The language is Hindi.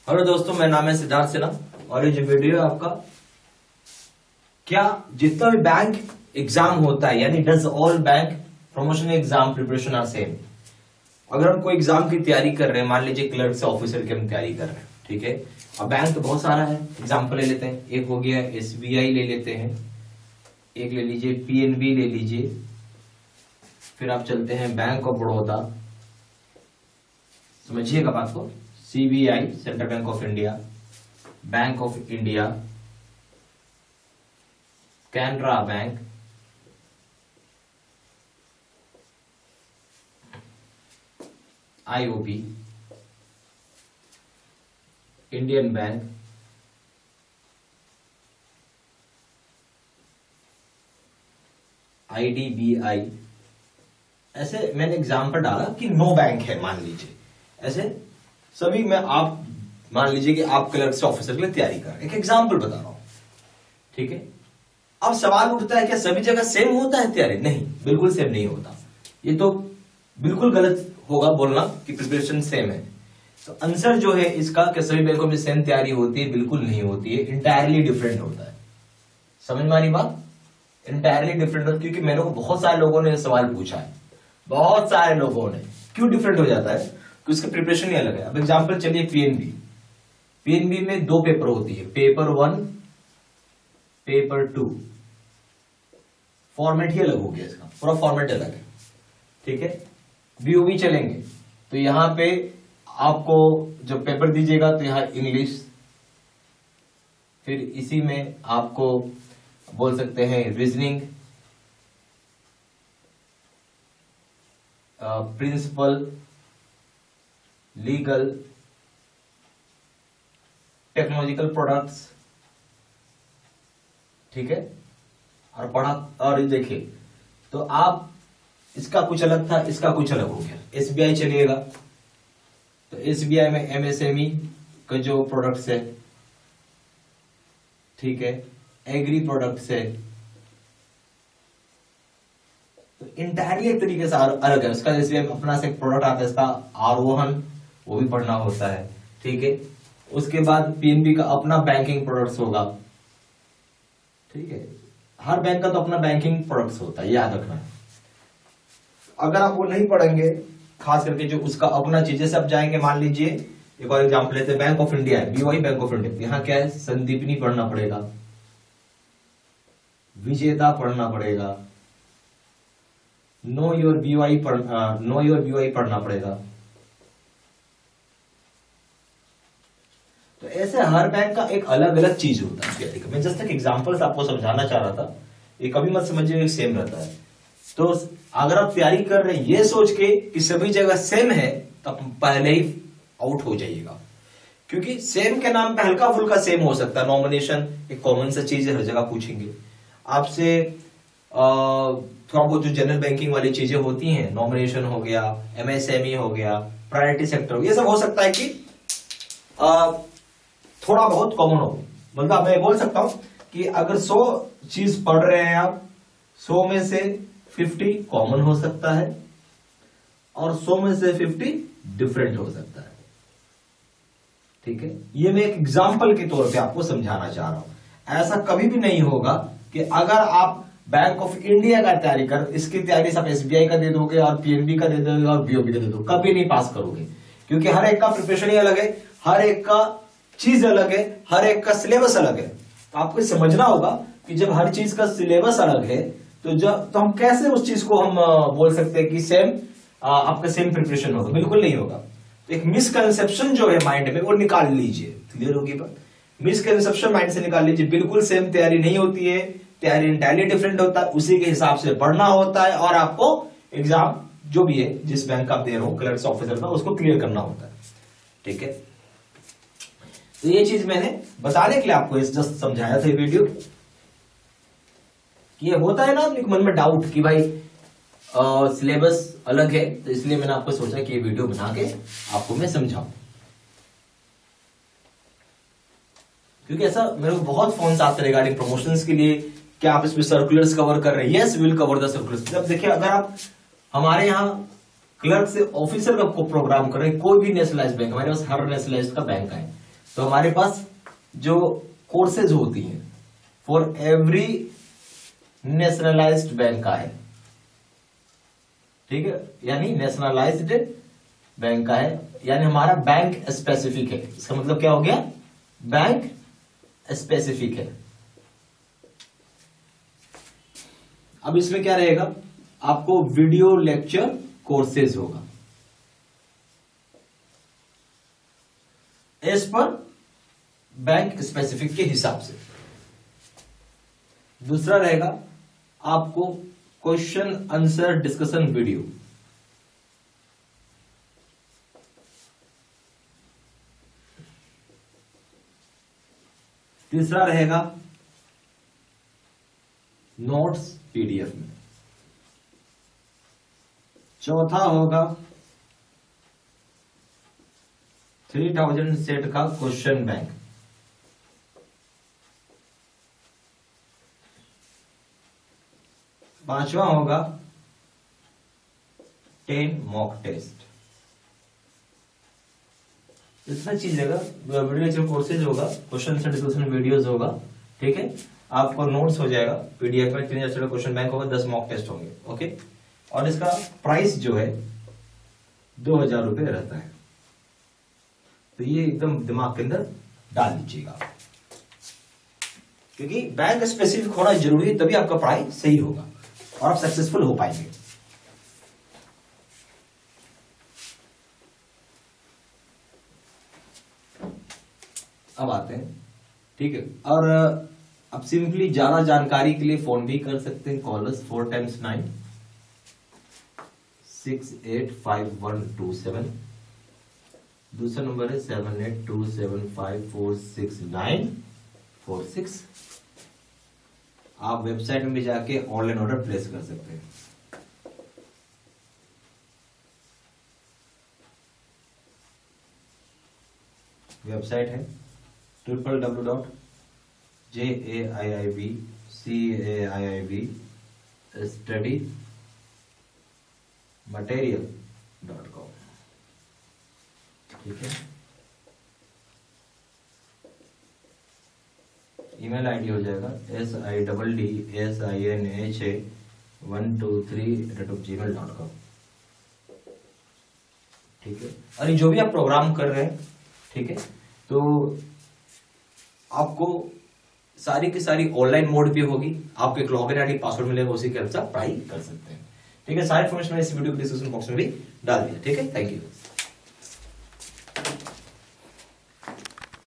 हेलो दोस्तों, मेरा नाम है सिद्धार्थ सिन्हा और ये जो वीडियो है आपका, क्या जितना भी बैंक एग्जाम होता है, यानी does all bank promotion exam preparation are same. अगर हम कोई एग्जाम की तैयारी कर रहे हैं, मान लीजिए क्लर्क से ऑफिसर की हम तैयारी कर रहे हैं, ठीक है। अब बैंक तो बहुत सारा है, एग्जाम्पल ले लेते हैं। एक हो गया एसबीआई ले लेते हैं, एक ले लीजिए पीएनबी ले लीजिए, फिर आप चलते हैं बैंक ऑफ बड़ौदा, समझिएगा बात को, CBI central bank of India, bank of India, Canara bank, IOB, Indian bank, IDBI. ऐसे मैंने एग्जाम्पल डाला कि 9 बैंक है मान लीजिए, ऐसे सभी में आप मान लीजिए कि आप क्लर्क से ऑफिसर के लिए तैयारी कर रहे हैं, एक एग्जाम्पल बता रहा हूं, ठीक है। अब सवाल उठता है क्या सभी जगह सेम होता है तैयारी? नहीं, बिल्कुल सेम नहीं होता। ये तो बिल्कुल गलत होगा बोलना कि प्रिपरेशन सेम है। तो आंसर जो है इसका कि सभी बैंकों में सेम तैयारी होती है, बिल्कुल नहीं होती है, इंटायरली डिफरेंट होता है। समझ में आ रही बात? इंटायरली डिफरेंट होता है, क्योंकि मेरे को बहुत सारे लोगों ने सवाल पूछा है, बहुत सारे लोगों ने, क्यों डिफरेंट हो जाता है कि उसका प्रिपरेशन ही अलग है। अब एग्जांपल चलिए पीएनबी, पीएनबी में 2 पेपर होती है, पेपर 1, पेपर 2। फॉर्मेट ही अलग हो गया, इसका पूरा फॉर्मेट अलग है, ठीक है। बीओबी चलेंगे तो यहां पे आपको जब पेपर दीजिएगा तो यहां इंग्लिश, फिर इसी में आपको बोल सकते हैं reasoning, principle, legal, technological products, ठीक है। और पढ़ा और देखिए तो आप इसका कुछ अलग था, इसका कुछ अलग हो गया। एसबीआई चलिएगा तो एसबीआई में एमएसएमई का जो प्रोडक्ट्स है, ठीक है, एग्री प्रोडक्ट्स है, तो इंटायरली एक तरीके से अलग है। उसका एसबीआई में अपना से एक प्रोडक्ट आता है, इसका आरोहन, वो भी पढ़ना होता है, ठीक है। उसके बाद पीएनबी का अपना बैंकिंग प्रोडक्ट्स होगा, ठीक है। हर बैंक का तो अपना बैंकिंग प्रोडक्ट्स होता है, याद रखना। अगर आप वो नहीं पढ़ेंगे, खास करके जो उसका अपना चीजें से आप जाएंगे, मान लीजिए एक और एग्जांपल लेते हैं, बैंक ऑफ इंडिया है, बीओआई बैंक ऑफ इंडिया, यहां क्या है, संदीपनी पढ़ना पड़ेगा, विजेता पढ़ना पड़ेगा, नो योर बीओआई पढ़ना पड़ेगा। तो ऐसे हर बैंक का एक अलग अलग चीज होता है। मैं जस्ट एक एग्जांपल से आपको समझाना चाह रहा था, ये कभी मत समझिए सेम रहता है। तो अगर आप तैयारी कर रहे हैं ये सोच के कि सभी जगह सेम है, तो आप पहले ही आउट हो जाइएगा, क्योंकि सेम के नाम पे हल्का फुल्का सेम हो सकता है। नॉमिनेशन एक कॉमन सा चीज है, हर जगह पूछेंगे आपसे। थोड़ा बहुत जो जनरल बैंकिंग वाली चीजें होती हैं, नॉमिनेशन हो गया, एमएसएमई हो गया, प्रायोरिटी सेक्टर, ये सब हो सकता है कि थोड़ा बहुत कॉमन हो। मतलब मैं बोल सकता हूं कि अगर 100 चीज पढ़ रहे हैं आप, 100 में से 50 कॉमन हो सकता है और 100 में से 50 डिफरेंट हो सकता है, ठीक है। ये मैं एक एग्जांपल के तौर पे आपको समझाना चाह रहा हूं। ऐसा कभी भी नहीं होगा कि अगर आप बैंक ऑफ इंडिया का तैयारी कर, इसकी तैयारी आप एसबीआई का दे दोगे और पीएनबी का दे दोगे और बीओबी का दे दोगे, कभी नहीं पास करोगे, क्योंकि हर एक का प्रिपरेशन ही अलग है, हर एक का चीज अलग है, हर एक का सिलेबस अलग है। तो आपको समझना होगा कि जब हर चीज का सिलेबस अलग है तो हम कैसे उस चीज को हम बोल सकते हैं कि सेम आपका सेम प्रिपरेशन होगा? बिल्कुल नहीं होगा। तो एक मिसकंसेप्शन जो है माइंड में, वो निकाल लीजिए। क्लियर होगी बात? मिसकंसेप्शन माइंड से निकाल लीजिए। बिल्कुल सेम तैयारी नहीं होती है, तैयारी इंटायरली डिफरेंट होता है, उसी के हिसाब से पढ़ना होता है और आपको एग्जाम जो भी है, जिस बैंक का आप दे रहे हो क्लर्क ऑफिसर का, उसको क्लियर करना होता है, ठीक है। तो ये चीज मैंने बताने के लिए आपको जस्ट समझाया था वीडियो। ये होता है ना अपने मन में डाउट कि भाई सिलेबस अलग है, तो इसलिए मैंने आपको सोचा कि ये वीडियो बना के आपको मैं समझाऊं। क्योंकि ऐसा मेरे को बहुत फोन आते हैं रिगार्डिंग प्रमोशंस के लिए, क्या आप इसमें सर्कुलर्स कवर कर रहे हैं? Yes, will cover the circulars. अब देखिए, अगर आप हमारे यहाँ क्लर्क से ऑफिसर का प्रोग्राम कर रहे हैं, कोई भी नेशनलाइज्ड बैंक, हमारे पास हर नेशनलाइज्ड का बैंक है, तो हमारे पास जो कोर्सेज होती हैं फॉर एवरी नेशनलाइज्ड बैंक का है, ठीक है, यानी नेशनलाइज्ड बैंक का है, यानी हमारा बैंक स्पेसिफिक है। इसका मतलब क्या हो गया, बैंक स्पेसिफिक है। अब इसमें क्या रहेगा, आपको वीडियो लेक्चर कोर्सेज होगा एज पर बैंक स्पेसिफिक के हिसाब से। दूसरा रहेगा आपको क्वेश्चन आंसर डिस्कशन वीडियो, तीसरा रहेगा नोट्स पीडीएफ में, चौथा होगा 3000 सेट का क्वेश्चन बैंक, पांचवा होगा 10 मॉक टेस्ट। इतना चीज होगा, वीडियो लेक्चर कोर्सेज होगा, क्वेश्चन आंसर डिस्कशन वीडियोस होगा, ठीक है, आपको नोट्स हो जाएगा पीडीएफ में, 3000 का क्वेश्चन बैंक होगा, 10 मॉक टेस्ट होंगे, ओके। और इसका प्राइस जो है 2000 रुपए रहता है। तो ये एकदम दिमाग के अंदर डाल दीजिएगा, क्योंकि बैंक स्पेसिफिक होना जरूरी है, तभी आपका पढ़ाई सही होगा और आप सक्सेसफुल हो पाएंगे। अब आते हैं, ठीक है, और अब सिंपली ज्यादा जानकारी के लिए फोन भी कर सकते हैं, कॉलर्स 4 × 9 685127। दूसरा नंबर है 7827546946। आप वेबसाइट में भी जाके ऑनलाइन ऑर्डर प्लेस कर सकते हैं। वेबसाइट है www.jaibcaiibstudymaterial.com, ठीक है। ईमेल आईडी हो जाएगा siddsinh123@gmail.com, ठीक है। और जो भी आप प्रोग्राम कर रहे हैं, ठीक है, तो आपको सारी की सारी ऑनलाइन मोड पे होगी, आपको एक लॉगिन आईडी पासवर्ड मिलेगा, उसी के अनुसार पढ़ाई कर सकते हैं, ठीक है। सारी इन्फॉर्मेशन इस वीडियो के डिस्क्रिप्शन बॉक्स में भी डाल दिया, ठीक है। Thank you.